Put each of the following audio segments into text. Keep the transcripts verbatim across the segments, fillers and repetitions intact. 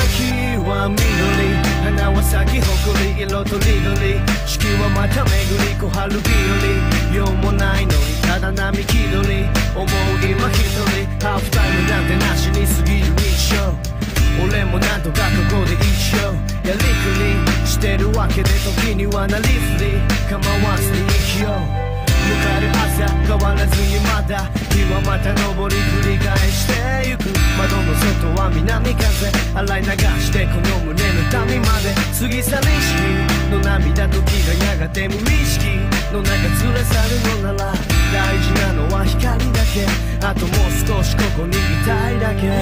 秋は緑、花は咲き誇り、色とりどり、四季はまた巡り、小春日和、用もないのにただ波気取り、思う今一人、ハーフタイムなんてなしに過ぎる日常、俺もなんとかここで一応やりくりしてるわけで、時にはなりふり構わずに生きよう。迎える朝変わらずにまだ日はまた昇り繰り返してゆく。窓の外は南風洗い流してこの胸の痛みまで過ぎ去りしの涙時がやがて無意識の中連れ去るのなら、大事なのは光だけ、あともう少しここにいたいだけ。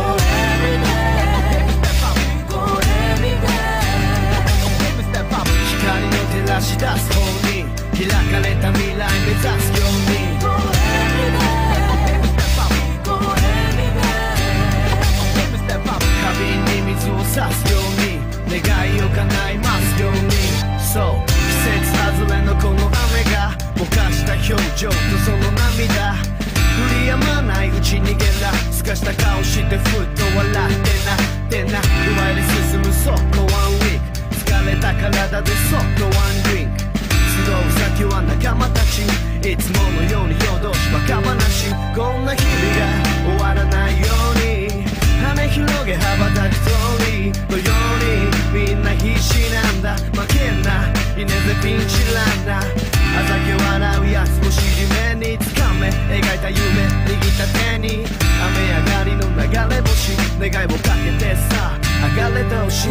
光の照らし出す方に開かれた未来目指すように、花瓶に水を差すように願いを叶いますように。そう季節外れのこの雨がぼかした表情とその涙、降り止まないうちにゲラすかした顔してふっと笑ってなってな、奪いで進むそこワンウィーク、疲れた体でそっとワンドリンク、集う先は仲間たち、いつものように夜通しバカ話、こんな日々が終わらないように羽広げ羽ばたく通りのように、みんな必死なんだ負けんな、いねぜピンチランナー、あざけ笑うやつを尻目につかめ、描いた夢握った手に雨上がりの流れ星、願いをかけてさ上がれてほしい。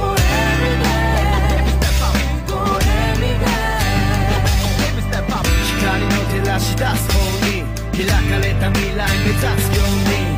光の照らし出す方に開かれた未来目指すように、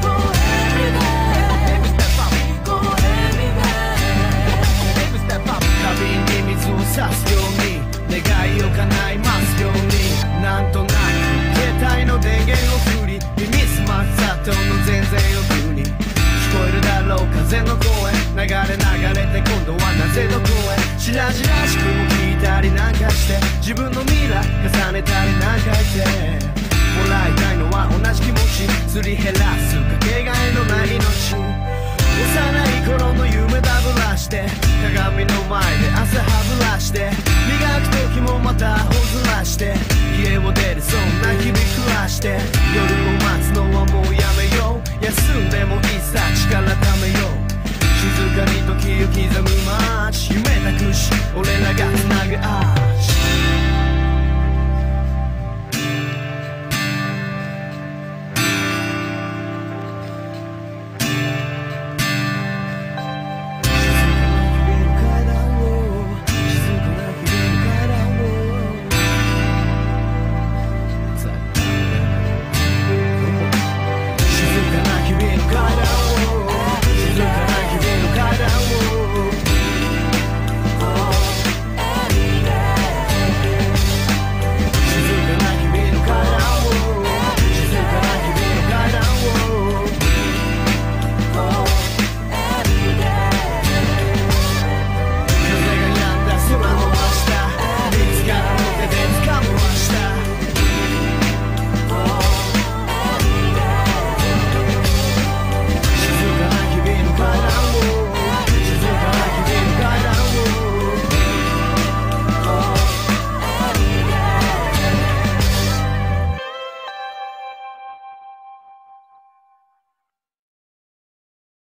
花瓶に水を差すように願いを叶いますように。なんとなく携帯の電源を振り耳すまったとの全然奥に聞こえるだろう風の声、流れ流れて今度はなぜどこへ、しらじらしくも聞いたりなんかして自分の未来重ねたりなんかしてもらいたいのは同じ気持ち、すり減らすかけがえのない命、幼い頃の夢だぶらして鏡の前で汗はぶらして磨く時もまたほずらして家を出るそんな日々暮らして、夜を待つのはもうやめよう、休んでもいざ力ためよう、静かに時を刻む街、夢なくし俺らがつなぐアーチ。